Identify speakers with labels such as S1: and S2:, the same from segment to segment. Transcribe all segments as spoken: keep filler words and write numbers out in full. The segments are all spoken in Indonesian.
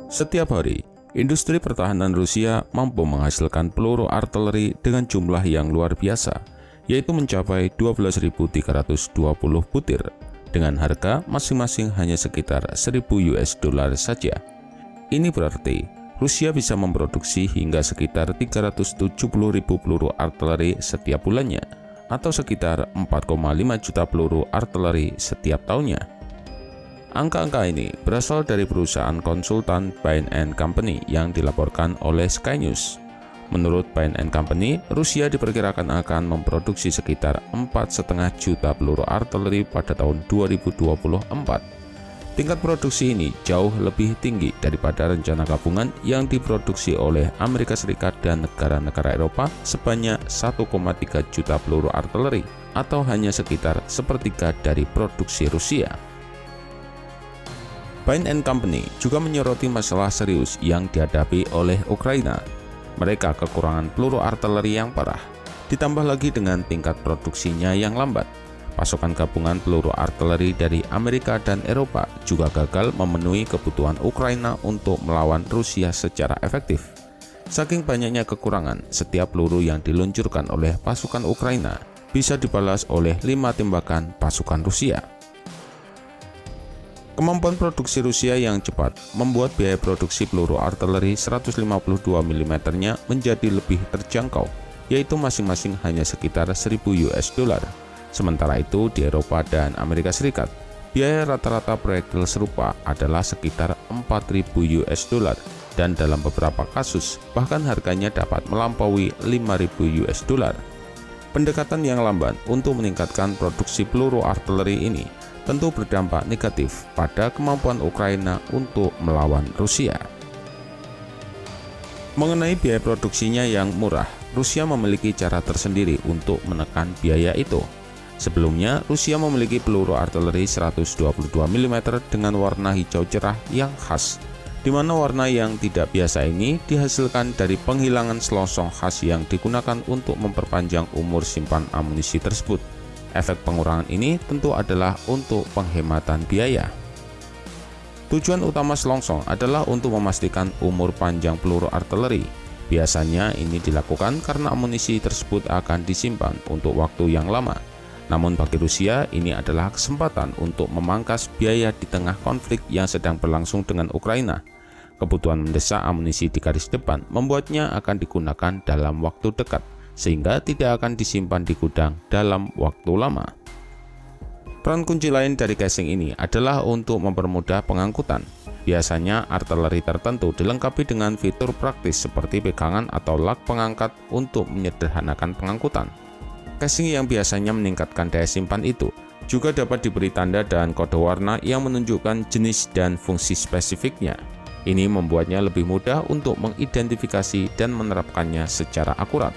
S1: Setiap hari, industri pertahanan Rusia mampu menghasilkan peluru artileri dengan jumlah yang luar biasa, yaitu mencapai dua belas ribu tiga ratus dua puluh butir, dengan harga masing-masing hanya sekitar seribu U S dollar saja. Ini berarti Rusia bisa memproduksi hingga sekitar tiga ratus tujuh puluh ribu peluru artileri setiap bulannya, atau sekitar empat koma lima juta peluru artileri setiap tahunnya. Angka-angka ini berasal dari perusahaan konsultan Bain and Company yang dilaporkan oleh Sky News. Menurut Bain and Company, Rusia diperkirakan akan memproduksi sekitar empat koma lima juta peluru artileri pada tahun dua ribu dua puluh empat. Tingkat produksi ini jauh lebih tinggi daripada rencana gabungan yang diproduksi oleh Amerika Serikat dan negara-negara Eropa sebanyak satu koma tiga juta peluru artileri, atau hanya sekitar sepertiga dari produksi Rusia. Bain and Company juga menyoroti masalah serius yang dihadapi oleh Ukraina. Mereka kekurangan peluru artileri yang parah, ditambah lagi dengan tingkat produksinya yang lambat. Pasokan gabungan peluru artileri dari Amerika dan Eropa juga gagal memenuhi kebutuhan Ukraina untuk melawan Rusia secara efektif. Saking banyaknya kekurangan, setiap peluru yang diluncurkan oleh pasukan Ukraina bisa dibalas oleh lima tembakan pasukan Rusia. Kemampuan produksi Rusia yang cepat membuat biaya produksi peluru artileri seratus lima puluh dua milimeter-nya menjadi lebih terjangkau, yaitu masing-masing hanya sekitar seribu U S dollar. Sementara itu di Eropa dan Amerika Serikat, biaya rata-rata proyektil serupa adalah sekitar empat ribu U S dollar, dan dalam beberapa kasus bahkan harganya dapat melampaui lima ribu U S dollar. Pendekatan yang lambat untuk meningkatkan produksi peluru artileri ini tentu berdampak negatif pada kemampuan Ukraina untuk melawan Rusia. Mengenai biaya produksinya yang murah, Rusia memiliki cara tersendiri untuk menekan biaya itu. Sebelumnya, Rusia memiliki peluru artileri seratus dua puluh dua milimeter dengan warna hijau cerah yang khas, di mana warna yang tidak biasa ini dihasilkan dari penghilangan selongsong khas yang digunakan untuk memperpanjang umur simpan amunisi tersebut. Efek pengurangan ini tentu adalah untuk penghematan biaya. Tujuan utama selongsong adalah untuk memastikan umur panjang peluru artileri. Biasanya ini dilakukan karena amunisi tersebut akan disimpan untuk waktu yang lama. Namun bagi Rusia, ini adalah kesempatan untuk memangkas biaya di tengah konflik yang sedang berlangsung dengan Ukraina. Kebutuhan mendesak amunisi di garis depan membuatnya akan digunakan dalam waktu dekat, sehingga tidak akan disimpan di gudang dalam waktu lama. Peran kunci lain dari casing ini adalah untuk mempermudah pengangkutan. Biasanya artileri tertentu dilengkapi dengan fitur praktis seperti pegangan atau lak pengangkat untuk menyederhanakan pengangkutan. Casing yang biasanya meningkatkan daya simpan itu juga dapat diberi tanda dan kode warna yang menunjukkan jenis dan fungsi spesifiknya. Ini membuatnya lebih mudah untuk mengidentifikasi dan menerapkannya secara akurat.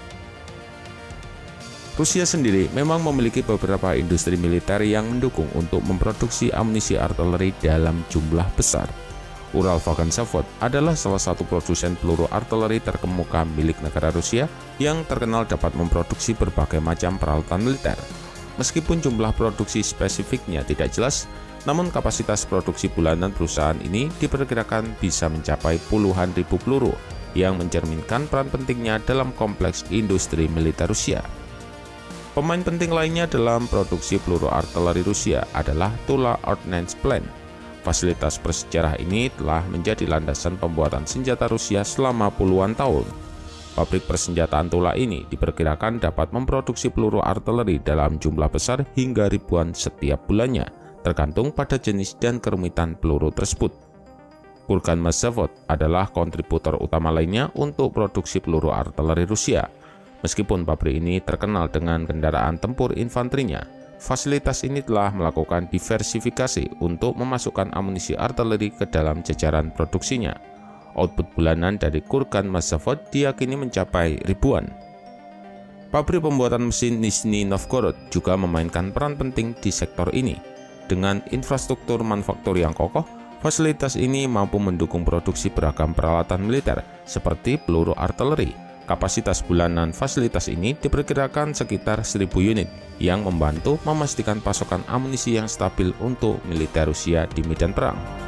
S1: Rusia sendiri memang memiliki beberapa industri militer yang mendukung untuk memproduksi amunisi artileri dalam jumlah besar. Uralvagonzavod adalah salah satu produsen peluru artileri terkemuka milik negara Rusia yang terkenal dapat memproduksi berbagai macam peralatan militer. Meskipun jumlah produksi spesifiknya tidak jelas, namun kapasitas produksi bulanan perusahaan ini diperkirakan bisa mencapai puluhan ribu peluru, yang mencerminkan peran pentingnya dalam kompleks industri militer Rusia. Pemain penting lainnya dalam produksi peluru artileri Rusia adalah Tula Ordnance Plant. Fasilitas bersejarah ini telah menjadi landasan pembuatan senjata Rusia selama puluhan tahun. Pabrik persenjataan Tula ini diperkirakan dapat memproduksi peluru artileri dalam jumlah besar hingga ribuan setiap bulannya, tergantung pada jenis dan kerumitan peluru tersebut. Kurgan-Mazavod adalah kontributor utama lainnya untuk produksi peluru artileri Rusia. Meskipun pabrik ini terkenal dengan kendaraan tempur infanterinya, fasilitas ini telah melakukan diversifikasi untuk memasukkan amunisi artileri ke dalam jajaran produksinya. Output bulanan dari Kurgan-Mazavod diyakini mencapai ribuan. Pabrik pembuatan mesin Nizhny Novgorod juga memainkan peran penting di sektor ini. Dengan infrastruktur manufaktur yang kokoh, fasilitas ini mampu mendukung produksi beragam peralatan militer seperti peluru artileri. Kapasitas bulanan fasilitas ini diperkirakan sekitar seribu unit yang membantu memastikan pasokan amunisi yang stabil untuk militer Rusia di medan perang.